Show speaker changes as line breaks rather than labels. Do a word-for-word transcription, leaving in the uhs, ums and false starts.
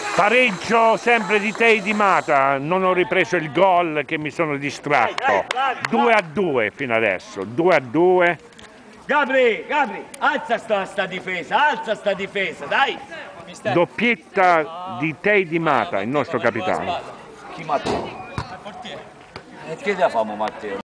Pareggio sempre di Tei Di Mata, non ho ripreso il gol che mi sono distratto. due a due fino adesso, due a due.
Gabri, Gabri, alza sta, sta difesa, alza sta difesa, dai!
Doppietta di Tei Di Mata, il nostro capitano.
Chi Matteo? E che da famo Matteo?